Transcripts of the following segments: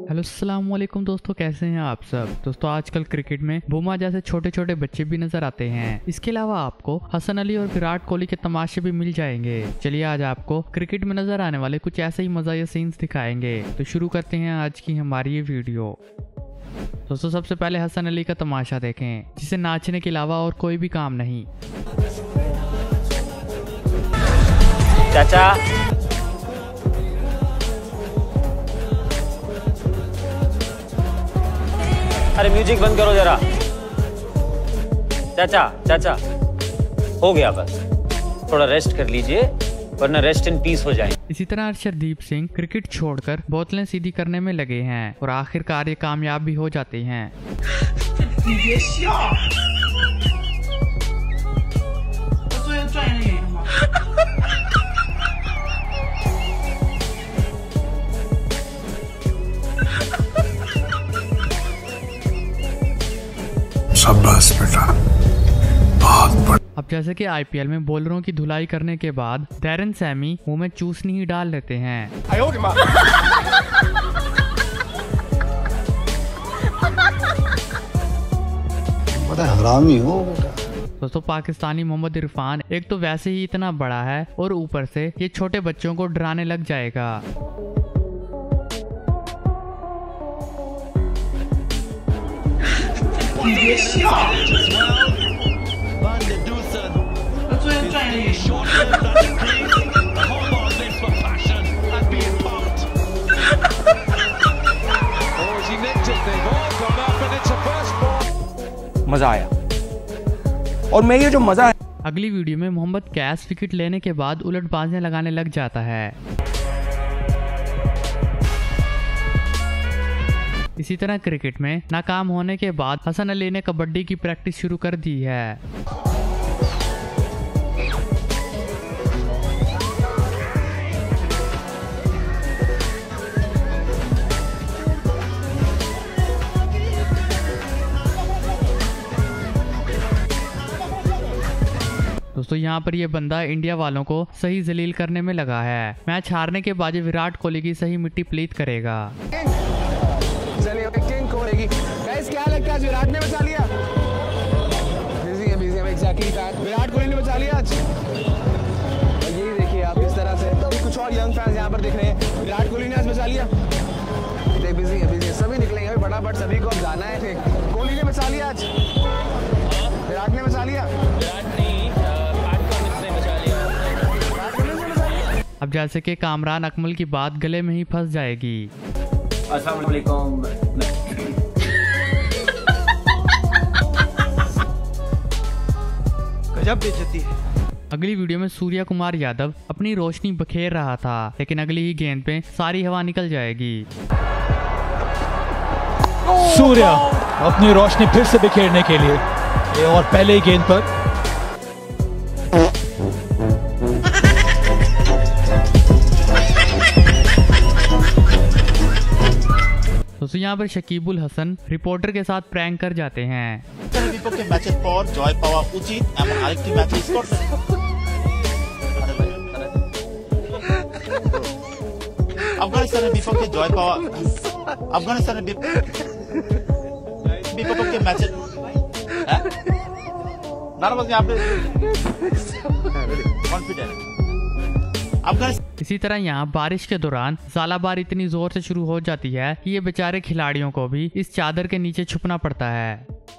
Hello अस्सलाम वालेकुम दोस्तों, कैसे हैं आप सब। दोस्तों आजकल क्रिकेट में बुमा जैसे छोटे छोटे बच्चे भी नजर आते हैं। इसके अलावा आपको हसन अली और विराट कोहली के तमाशे भी मिल जाएंगे। चलिए आज आपको क्रिकेट में नजर आने वाले कुछ ऐसे ही मजा या सीन्स दिखाएंगे। तो शुरू करते हैं आज की हमारी ये वीडियो। दोस्तों सबसे पहले हसन अली का तमाशा देखें, जिसे नाचने के अलावा और कोई भी काम नहीं। चाचा अरे म्यूजिक बंद करो जरा। चाचा चाचा हो गया, बस थोड़ा रेस्ट कर लीजिए वरना रेस्ट इन पीस हो जाए। इसी तरह अर्शदीप सिंह क्रिकेट छोड़कर बोतलें सीधी करने में लगे हैं और आखिरकार ये कामयाब भी हो जाते हैं। शाबाश बेटा, बहुत बढ़िया। अब जैसे कि आईपीएल में बॉलरों की धुलाई करने के बाद डैरेन सैमी मुंह में चूसनी ही डाल लेते हैं। बड़ा हरामी हो बेटा। दोस्तों पाकिस्तानी मोहम्मद इरफान एक तो वैसे ही इतना बड़ा है और ऊपर से ये छोटे बच्चों को डराने लग जाएगा। मजा आया। और मैं ये जो मजा है, अगली वीडियो में मोहम्मद कैश विकेट लेने के बाद उलटबाजियां लगाने लग जाता है। इसी तरह क्रिकेट में नाकाम होने के बाद हसन अली ने कबड्डी की प्रैक्टिस शुरू कर दी है। दोस्तों यहाँ पर ये बंदा इंडिया वालों को सही जलील करने में लगा है। मैच हारने के बाद विराट कोहली की सही मिट्टी प्लीत करेगा। क्या लगता है विराट ने बचा लिया? बिजी है एग्जैक्टली। विराट कोहली ने बचा लिया आज। यही देखिए आप इस तरह से कुछ और यंग फैंस यहाँ पर दिख रहे हैं। विराट कोहली ने आज बचा लिया। बिजी है सभी निकलेंगे फटाफट, सभी को अब जाना है। कोहली ने बचा लिया आज, विराट ने बचा लिया। अब जैसे कि कामरान अकमल की बात गले में ही फंस जाएगी। अस्सलाम वालेकुम। गजब बेइज्जती है। अगली वीडियो में सूर्या कुमार यादव अपनी रोशनी बखेर रहा था, लेकिन अगली ही गेंद पे सारी हवा निकल जाएगी। सूर्या अपनी रोशनी फिर से बिखेरने के लिए और पहले ही गेंद पर दोस्तों यहाँ पर शकीबुल हसन रिपोर्टर के साथ प्रैंक कर जाते हैं। বিপক্ষে ম্যাচের পর জয় পাওয়া উচিত এমন আরেকটি ম্যাচে স্কটল্যান্ড আফগানিস্তানের বিপক্ষে জয় পাওয়া আফগানিস্তানের বিপক্ষে ম্যাচের নার্ভাস আপনি কনफिडेंट। इसी तरह यहाँ बारिश के दौरान ज़ालाबार इतनी जोर से शुरू हो जाती है कि ये बेचारे खिलाड़ियों को भी इस चादर के नीचे छुपना पड़ता है।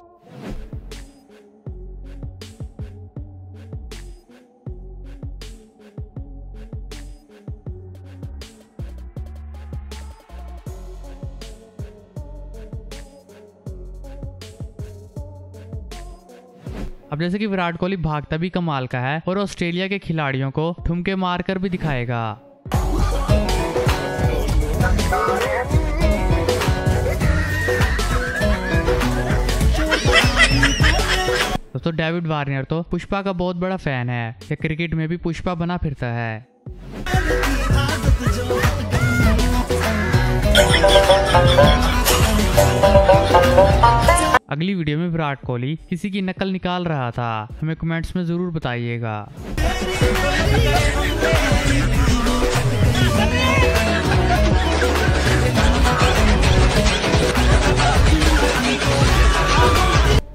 अब जैसे कि विराट कोहली भागता भी कमाल का है और ऑस्ट्रेलिया के खिलाड़ियों को ठुमके मारकर भी दिखाएगा। दोस्तों डेविड वार्नर तो पुष्पा का बहुत बड़ा फैन है। ये क्रिकेट में भी पुष्पा बना फिरता है। अगली वीडियो में विराट कोहली किसी की नकल निकाल रहा था। हमें कमेंट्स में जरूर बताइएगा।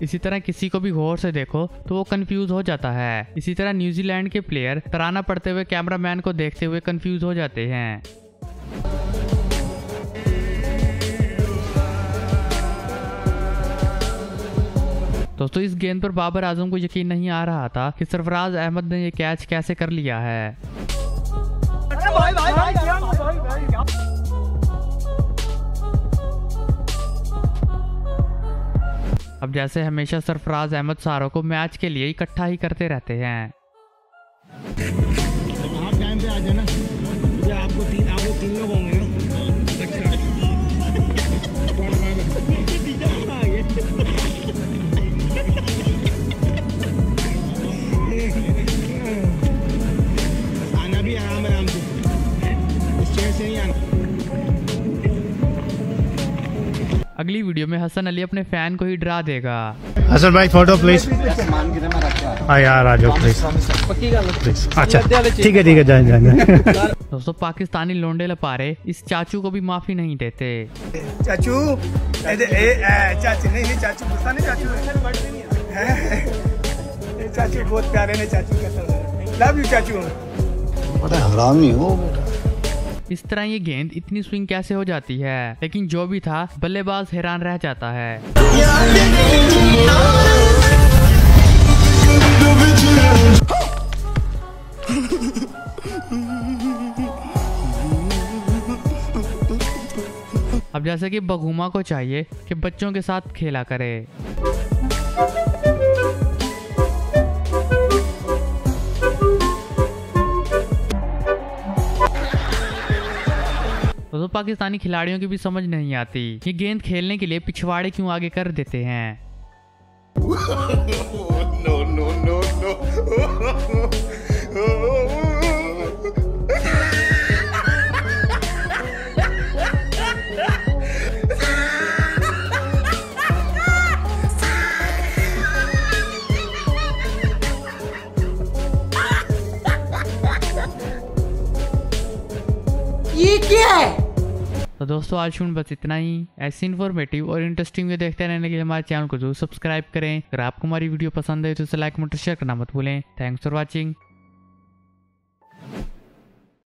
इसी तरह किसी को भी गौर से देखो तो वो कंफ्यूज हो जाता है। इसी तरह न्यूजीलैंड के प्लेयर तराना पड़ते हुए कैमरामैन को देखते हुए कंफ्यूज हो जाते हैं। दोस्तों इस गेंद पर बाबर आजम को यकीन नहीं आ रहा था कि सरफराज अहमद ने ये कैच कैसे कर लिया है। अब जैसे हमेशा सरफराज अहमद सारों को मैच के लिए इकट्ठा ही करते रहते हैं। आप टाइम पे आ जाना, आपको तीन लोग होंगे ना। आना भी आराम से, इस चेयर से नहीं आना। अगली वीडियो में हसन अली अपने फैन को ही डरा देगा। हसन भाई फोटो प्लीज। हाँ यार आ जाओ प्लीज। अच्छा ठीक है जाए। दोस्तों पाकिस्तानी लोंडे लपारे इस चाचू को भी माफी नहीं देते। चाचू चाची नहीं चाचू गुस्सा नहीं, चाचू बहुत प्यारे ने, चाचू लव यू चाचू। बड़ा हरामी हो बेटा। इस तरह ये गेंद इतनी स्विंग कैसे हो जाती है, लेकिन जो भी था बल्लेबाज हैरान रह जाता है। अब जैसे कि बगुमा को चाहिए कि बच्चों के साथ खेला करे। तो पाकिस्तानी खिलाड़ियों की भी समझ नहीं आती, ये गेंद खेलने के लिए पिछवाड़े क्यों आगे कर देते हैं। ये क्या है? तो दोस्तों आज शुन बस इतना ही। ऐसी इन्फॉर्मेटिव और इंटरेस्टिंग वीडियो देखते रहने के लिए हमारे चैनल को जरूर सब्सक्राइब करें। अगर आपको हमारी वीडियो पसंद है तो इसे लाइक और शेयर करना मत भूलें। Thanks for watching.